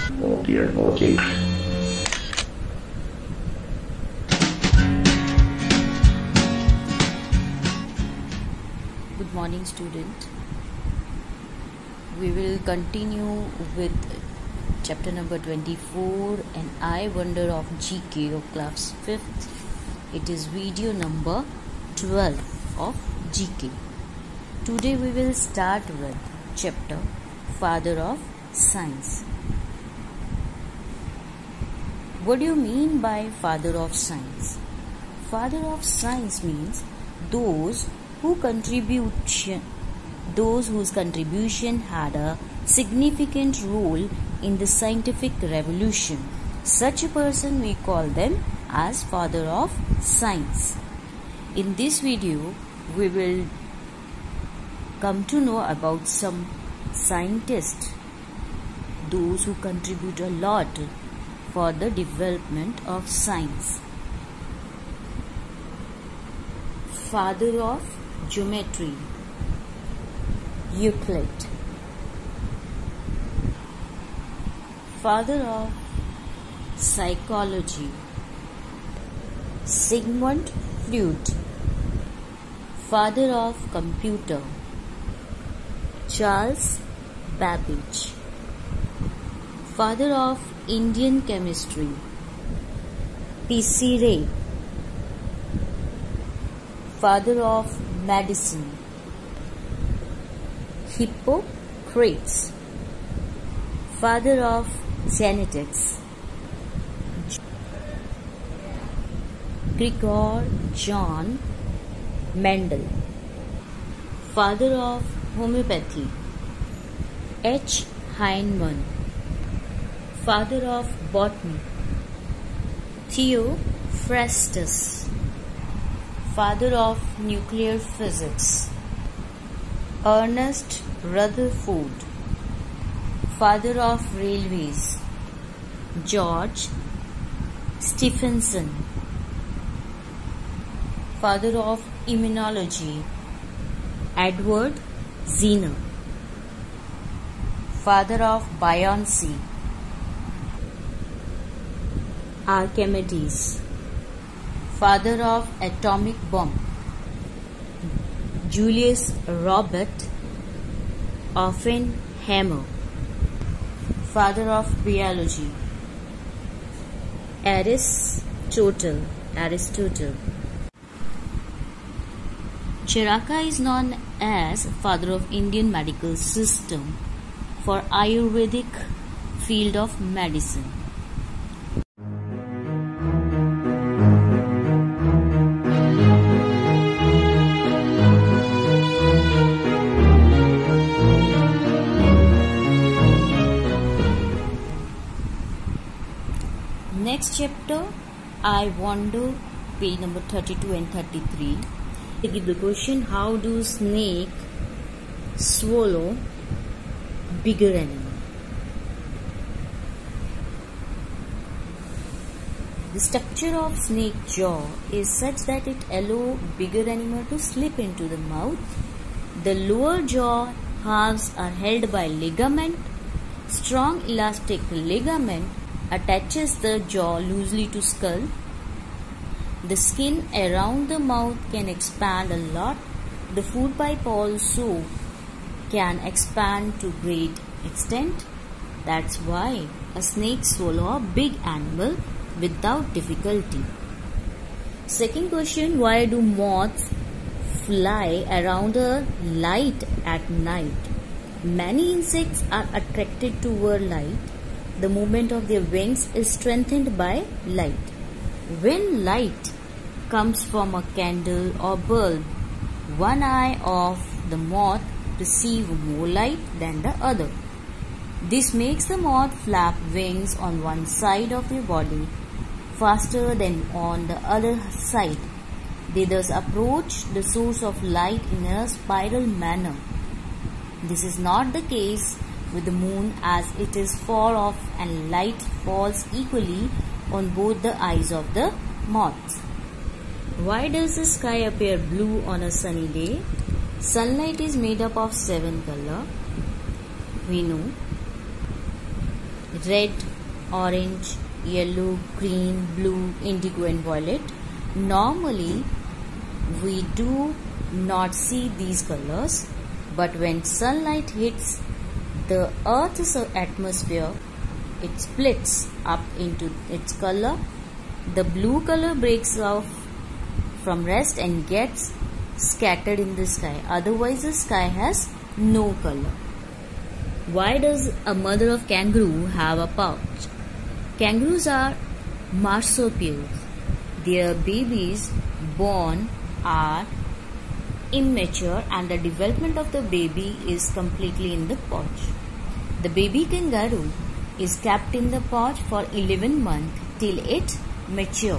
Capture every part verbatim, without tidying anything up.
Oh dear, okay. Good morning, student. We will continue with chapter number twenty-four, and I wonder of G K of class fifth. It is video number twelve of G K. Today we will start with chapter Father of Science. What do you mean by Father of Science? Father of Science means those who contribution those whose contribution had a significant role in the scientific revolution. Such a person we call them as Father of Science. In this video we will come to know about some scientists, those who contribute a lot for the development of science. Father of Geometry, Euclid. Father of Psychology, Sigmund Freud. Father of Computer, Charles Babbage. Father of Indian Chemistry, P C Ray. Father of Medicine, Hippocrates. Father of Genetics, Gregor John Mendel. Father of Homeopathy, H. Heinemann. Father of Botany, Theophrastus. Father of Nuclear Physics, Ernest Rutherford. Father of Railways, George Stephenson. Father of Immunology, Edward Jenner. Father of Buoyancy, Archimedes. Father of Atomic Bomb, Julius Robert Oppenheimer. Father of Biology, Aristotle. Aristotle. Charaka is known as Father of Indian medical system for Ayurvedic field of medicine. Next chapter, I wonder, page number thirty-two and thirty-three. They give the question, how do snake swallow bigger animal? The structure of snake jaw is such that it allows bigger animal to slip into the mouth. The lower jaw halves are held by ligament. Strong elastic ligament attaches the jaw loosely to skull. The skin around the mouth can expand a lot. The food pipe also can expand to great extent. That's why a snake swallows a big animal without difficulty. Second question, why do moths fly around the light at night? Many insects are attracted toward light. The movement of their wings is strengthened by light. When light comes from a candle or bulb, one eye of the moth receives more light than the other. This makes the moth flap wings on one side of their body faster than on the other side. They thus approach the source of light in a spiral manner. This is not the case with the moon, as it is far off and light falls equally on both the eyes of the moth. Why does the sky appear blue on a sunny day? Sunlight is made up of seven colors. We know red, orange, yellow, green, blue, indigo and violet. Normally we do not see these colors, but when sunlight hits the Earth's atmosphere, it splits up into its color. The blue color breaks off from rest and gets scattered in the sky. Otherwise the sky has no color. Why does a mother of kangaroo have a pouch? Kangaroos are marsupials. Their babies born are immature and the development of the baby is completely in the pouch. The baby kangaroo is kept in the pouch for eleven months till it matures.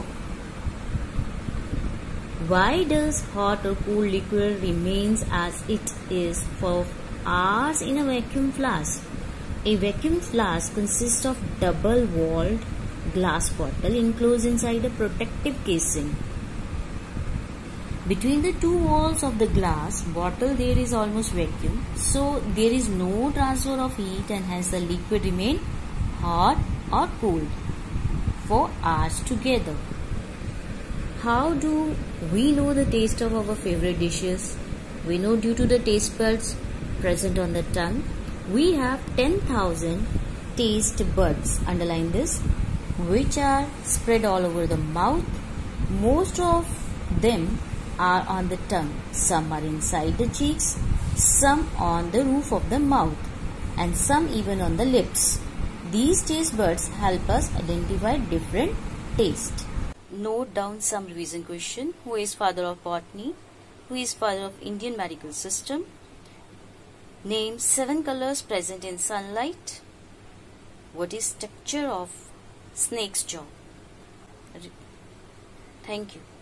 Why does hot or cool liquid remains as it is for hours in a vacuum flask? A vacuum flask consists of double-walled glass bottle enclosed inside a protective casing. Between the two walls of the glass bottle there is almost vacuum, so there is no transfer of heat and hence the liquid remain hot or cold for hours together. How do we know the taste of our favorite dishes? We know due to the taste buds present on the tongue. We have ten thousand taste buds, underline this, which are spread all over the mouth. Most of them are on the tongue. Some are inside the cheeks, some on the roof of the mouth, and some even on the lips. These taste buds help us identify different tastes. Note down some revision question. Who is father of botany? Who is father of Indian medical system? Name seven colors present in sunlight. What is structure of snake's jaw? Thank you.